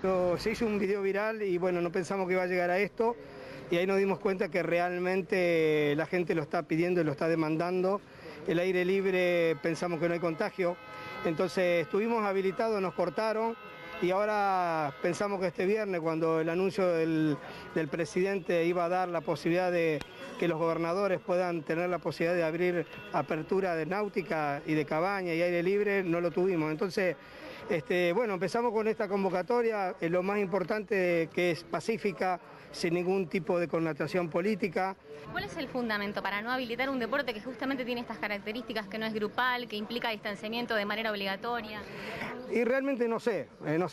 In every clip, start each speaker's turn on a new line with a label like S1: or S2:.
S1: Se hizo un video viral y bueno, no pensamos que iba a llegar a esto y ahí nos dimos cuenta que realmente la gente lo está pidiendo y lo está demandando. El aire libre pensamos que no hay contagio, entonces estuvimos habilitados, nos cortaron y ahora pensamos que este viernes, cuando el anuncio del presidente iba a dar la posibilidad de que los gobernadores puedan tener la posibilidad de abrir apertura de náutica y de cabaña y aire libre, no lo tuvimos. Entonces, bueno, empezamos con esta convocatoria, lo más importante que es pacífica, sin ningún tipo de connotación política.
S2: ¿Cuál es el fundamento para no habilitar un deporte que justamente tiene estas características, que no es grupal, que implica distanciamiento de manera obligatoria?
S1: Y realmente no sé.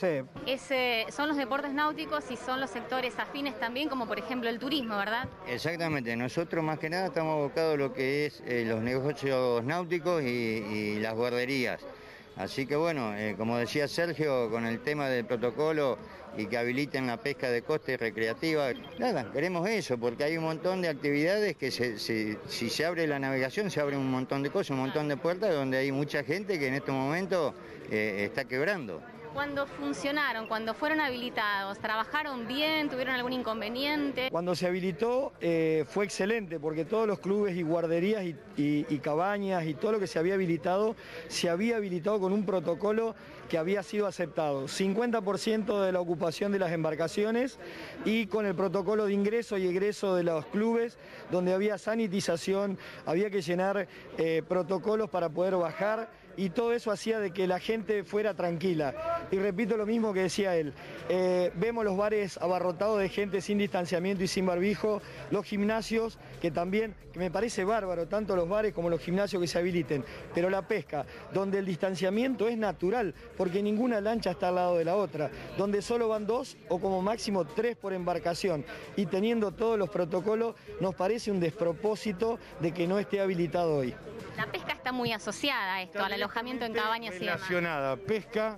S2: Son los deportes náuticos y son los sectores afines también, como por ejemplo el turismo, ¿verdad?
S3: Exactamente, nosotros más que nada estamos abocados a lo que es los negocios náuticos y las guarderías. Así que bueno, como decía Sergio, con el tema del protocolo y que habiliten la pesca de costa y recreativa, nada, queremos eso, porque hay un montón de actividades que si se abre la navegación, se abren un montón de cosas, un montón de puertas donde hay mucha gente que en este momento está quebrando.
S2: Cuando funcionaron, cuando fueron habilitados, ¿trabajaron bien? ¿Tuvieron algún inconveniente?
S4: Cuando se habilitó fue excelente porque todos los clubes y guarderías y cabañas y todo lo que se había habilitado con un protocolo que había sido aceptado. 50% de la ocupación de las embarcaciones y con el protocolo de ingreso y egreso de los clubes donde había sanitización, había que llenar protocolos para poder bajar y todo eso hacía de que la gente fuera tranquila. Y repito lo mismo que decía él, vemos los bares abarrotados de gente sin distanciamiento y sin barbijo, los gimnasios que también, que me parece bárbaro, tanto los bares como los gimnasios que se habiliten, pero la pesca, donde el distanciamiento es natural, porque ninguna lancha está al lado de la otra, donde solo van 2 o como máximo 3 por embarcación, y teniendo todos los protocolos, nos parece un despropósito de que no esté habilitado hoy.
S2: La pesca está muy asociada a esto, al alojamiento en cabañas y demás.
S5: Relacionada, pesca,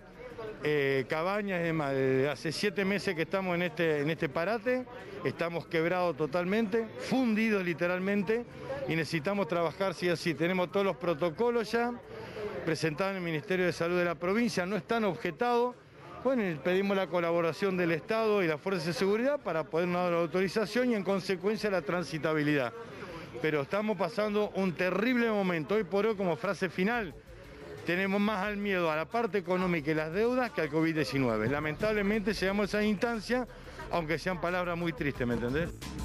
S5: cabañas y demás. Hace 7 meses que estamos en este parate, estamos quebrados totalmente, fundidos literalmente, y necesitamos trabajar sí o sí. Tenemos todos los protocolos ya, presentados en el Ministerio de Salud de la provincia, no están objetados. Bueno, pedimos la colaboración del Estado y las fuerzas de seguridad para poder dar la autorización y en consecuencia la transitabilidad. Pero estamos pasando un terrible momento. Hoy por hoy, como frase final, tenemos más al miedo a la parte económica y las deudas que al COVID-19. Lamentablemente llegamos a esa instancia, aunque sean palabras muy tristes, ¿me entendés?